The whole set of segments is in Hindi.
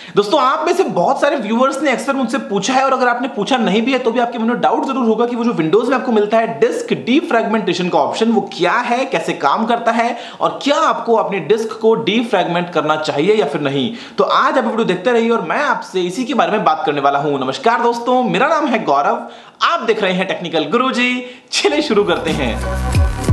दोस्तों आप में से बहुत सारे व्यूअर्स ने अक्सर मुझसे पूछा है, और अगर आपने पूछा नहीं भी है तो भी आपके मन में डाउट जरूर होगा कि वो जो विंडोज में आपको मिलता है डिस्क डीफ्रैगमेंटेशन का ऑप्शन, वो क्या है, कैसे काम करता है, और क्या आपको अपनी डिस्क को डीफ्रैगमेंट करना चाहिए या फिर नहीं। तो आज आप वीडियो देखते रहिए और मैं आपसे इसी के बारे में बात करने वाला हूं। नमस्कार दोस्तों, मेरा नाम है गौरव, आप देख रहे हैं टेक्निकल गुरुजी। चलिए शुरू करते हैं।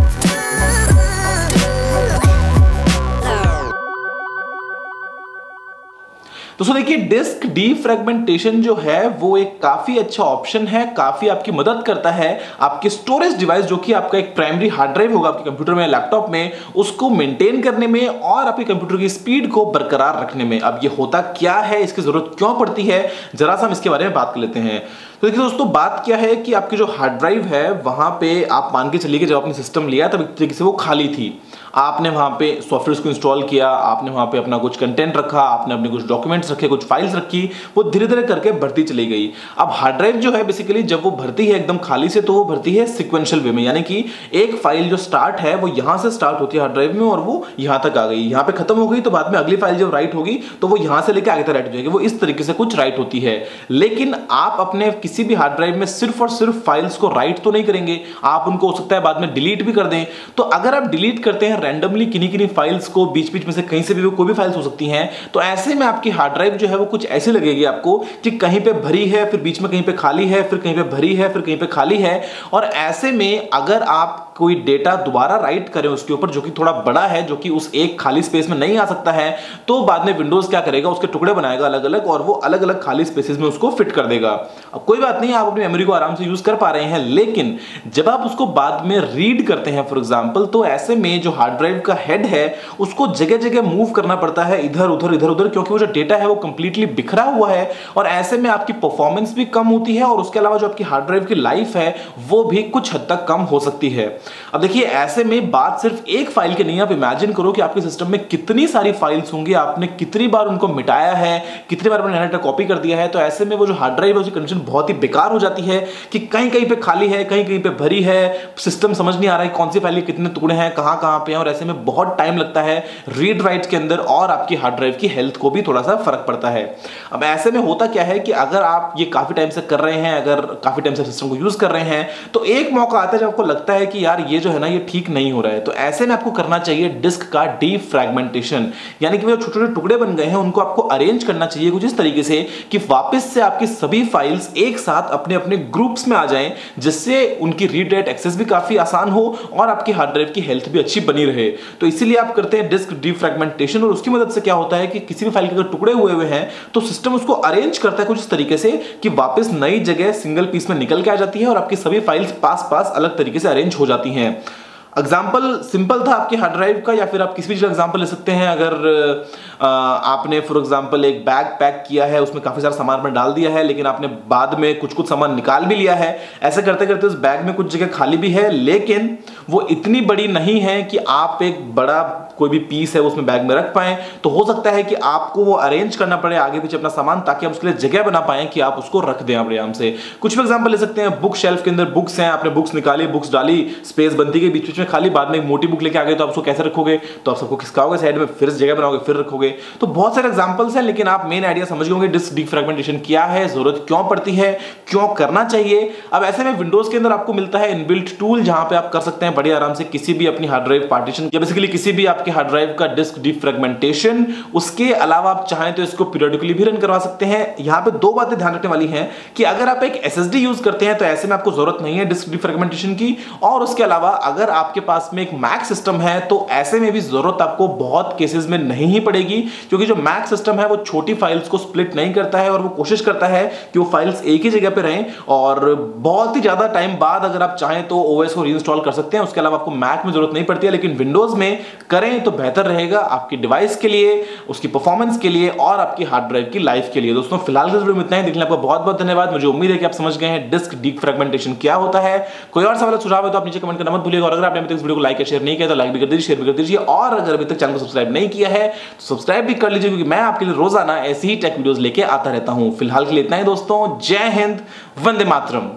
दोस्तों देखिए, डिस्क डीफ्रैगमेंटेशन जो है वो एक काफी अच्छा ऑप्शन है, काफी आपकी मदद करता है आपके स्टोरेज डिवाइस जो कि आपका एक प्राइमरी हार्ड ड्राइव होगा आपके कंप्यूटर में, लैपटॉप में, उसको मेंटेन करने में और आपके कंप्यूटर की स्पीड को बरकरार रखने में। अब ये होता क्या है, इसकी जरूरत क्यों पड़ती है, जरा सा हम इसके बारे में बात कर लेते हैं। तो देखिए दोस्तों, बात क्या है कि आपकी जो हार्ड ड्राइव है वहां पे आप मान के चलिए कि जब आपने सिस्टम लिया तब एक तरीके से वो खाली थी। आपने वहां पे सॉफ्टवेयर को इंस्टॉल किया, आपने वहां पे अपना कुछ कंटेंट रखा, आपने अपने कुछ डॉक्यूमेंट्स रखे, कुछ फाइल्स रखी, वो धीरे धीरे करके बढ़ती चली गई। अब हार्ड ड्राइव जो है बेसिकली जब वो भरती है एकदम खाली से, तो वो भरती है सिक्वेंशियल वे में, यानी कि एक फाइल जो स्टार्ट है वो यहां से स्टार्ट होती है हार्ड ड्राइव में और वो यहां तक आ गई, यहां पे खत्म हो गई, तो बाद में अगली फाइल जब राइट होगी तो वो यहां से लेकर आगे तक राइट हो जाएगी। वो इस तरीके से कुछ राइट होती है। लेकिन आप अपने किसी भी हार्ड ड्राइव में सिर्फ और सिर्फ फाइल्स को राइट तो नहीं करेंगे, आप उनको हो सकता है बाद में डिलीट भी कर दें। तो अगर आप डिलीट करते हैं रैंडमली किन्हीं फाइल्स को, बीच बीच में से कहीं से भी कोई भी फाइल्स हो सकती हैं, तो ऐसे में आपकी हार्ड ड्राइव जो है वो कुछ ऐसी लगेगी आपको कि कहीं पे भरी है, फिर बीच में कहीं पे खाली है, फिर कहीं पे भरी है, फिर कहीं पे खाली है। और ऐसे में अगर आप कोई डेटा दोबारा राइट करें उसके ऊपर जो कि थोड़ा बड़ा है, जो कि उस एक खाली स्पेस में नहीं आ सकता है, तो बाद में विंडोज क्या करेगा, उसके टुकड़े बनाएगा अलग अलग और वो अलग अलग खाली स्पेसेस में उसको फिट कर देगा। अब कोई बात नहीं, आप अपनी मेमोरी को आराम से यूज कर पा रहे हैं, लेकिन जब आप उसको बाद में रीड करते हैं फॉर एग्जांपल, तो ऐसे में जो हार्ड ड्राइव का हेड है उसको जगह जगह मूव करना पड़ता है, इधर उधर, क्योंकि वो जो डेटा है वो कंप्लीटली बिखरा हुआ है। और ऐसे में आपकी परफॉर्मेंस भी कम होती है और उसके अलावा जो आपकी हार्ड ड्राइव की लाइफ है वो भी कुछ हद तक कम हो सकती है। अब देखिए, ऐसे में बात सिर्फ एक फाइल की नहीं है। आप इमेजिन करो कि आपके सिस्टम में कितनी सारी फाइल्स होंगी, आपने कितनी बार उनको मिटाया है, कितनी बार आपने डाटा कॉपी कर दिया है। तो ऐसे में वो जो हार्ड ड्राइव है उसकी कंडीशन बहुत ही बेकार हो जाती है कि कहीं कहीं पे खाली है, कहीं कहीं पे भरी है, सिस्टम समझ नहीं आ रहा है कौन सी फाइल के कितने टुकड़े हैं, कहां कहां पे हैं, और ऐसे में बहुत टाइम लगता है रीड राइट के अंदर, और आपकी हार्ड ड्राइव की हेल्थ को भी थोड़ा सा फर्क पड़ता है। अब ऐसे में होता क्या है कि अगर आप ये काफी टाइम से कर रहे हैं, अगर काफी टाइम से सिस्टम को यूज कर रहे हैं, तो एक मौका आता है जब आपको लगता है कि यार ये जो है ना ये ठीक नहीं हो रहा है। तो ऐसे में आपको करना चाहिए डिस्क का डीफ्रैगमेंटेशन, यानी कि वो छोटे छोटे टुकड़े बन गए हैं उनको आपको अरेंज करना चाहिए कुछ इस तरीके से कि वापस से आपकी सभी फाइल्स एक साथ अपने अपने ग्रुप्स में आ जाएं, जिससे उनकी रीड राइट एक्सेस भी काफी आसान हो और आपकी हार्ड ड्राइव की हेल्थ भी अच्छी बनी रहे। तो इसीलिए आप करते हैं डिस्क डीफ्रैगमेंटेशन, और उसकी मदद से क्या होता है कि किसी भी फाइल के अगर टुकड़े हुए हैं तो सिस्टम उसको अरेंज करता है कुछ इस तरीके से कि वापस नई जगह सिंगल पीस में निकल के आ जाती है और आपकी सभी फाइल्स पास पास अलग तरीके से अरेंज हो जाती हैं। एग्जाम्पल सिंपल था आपके हार्ड ड्राइव का, या फिर आप किसी भी चीज़ का एग्जाम्पल ले सकते हैं। अगर आपने फॉर एग्जाम्पल एक बैग पैक किया है, उसमें काफ़ी सारा सामान में डाल दिया है, लेकिन आपने बाद में कुछ कुछ सामान निकाल भी लिया है। ऐसे करते करते उस बैग में कुछ जगह खाली भी है, लेकिन वो इतनी बड़ी नहीं है कि आप एक बड़ा कोई भी पीस है उसमें बैग में रख पाएं। तो हो सकता है कि आपको वो अरेंज करना पड़े आगे पीछे अपना सामान, ताकि आप उसके लिए जगह बना पाएं कि आप उसको रख दें आराम से। कुछ भी एग्जाम्पल ले सकते हैं, बुक शेल्फ के अंदर बुक्स हैं, आपने बुक्स निकाली, बुक्स डाली, स्पेस बनती गई, बीच बीच में खाली, बाद में एक मोटी बुक लेके आ गए तो आप उसको कैसे रखोगे, तो आप सबको खिसकाओगे साइड में, फिर जगह बनाओगे, फिर रखोगे। तो बहुत सारे एग्जांपल्स हैं, लेकिन आप मेन आइडिया समझ गए डिस्क डीफ्रैगमेंटेशन क्या है, जरूरत क्यों पड़ती है, क्यों करना चाहिए। अब ऐसे में विंडोज के अंदर आपको मिलता है इनबिल्ट टूल, जहां पे आप कर सकते हैं बड़े आराम से किसी भी अपनी हार्ड ड्राइव पार्टीशन या बेसिकली किसी भी आपके हार्ड ड्राइव का डिस्क डीफ्रैगमेंटेशन। उसके अलावा आप चाहें तो इसको पीरियडिकली भी रन करवा सकते हैं। यहां पे दो बातें ध्यान रखने वाली हैं कि अगर आप एक एसएसडी यूज करते हैं तो ऐसे में आपको जरूरत नहीं है डिस्क डीफ्रैगमेंटेशन की, और उसके अलावा अगर आपके पास में एक मैक सिस्टम है तो ऐसे में भी जरूरत आपको बहुत केसेस में नहीं ही पड़ेगी, क्योंकि जो मैक सिस्टम है वो छोटी फाइल्स को स्प्लिट नहीं करता है और वो कोशिश करता है कि वो फाइल्स एक ही जगह पे रहें। और बहुत ही ज्यादा टाइम बाद अगर आप चाहें तो ओएस को रीइंस्टॉल कर सकते हैं, उसके अलावा आपको मैक में जरूरत नहीं पड़ती है, लेकिन विंडोज में करें तो बेहतर रहेगा आपकी डिवाइस के लिए, उसकी परफॉर्मेंस के लिए और आपकी हार्ड ड्राइव की लाइफ के लिए। दोस्तों फिलहाल इस वीडियो में इतना ही, देखने आपका बहुत बहुत धन्यवाद। मुझे उम्मीद है कि आप समझ गए हैं डिस्क डीफ्रैगमेंटेशन क्या होता है। कोई और सवाल सुझाव है तो आप नीचे कमेंट करना मत भूलिएगा, और अगर आपने अभी तक इस वीडियो को लाइक या शेयर नहीं किया तो लाइक भी कर दीजिए, शेयर भी कर दीजिए, और अगर अभी तक चैनल को सब्सक्राइब नहीं किया है तो सब्सक्राइब भी कर लीजिए, क्योंकि मैं आपके लिए रोजाना ऐसी ही टेक वीडियोस लेके आता रहता हूं। फिलहाल के लिए इतना ही दोस्तों, जय हिंद, वंदे मातरम।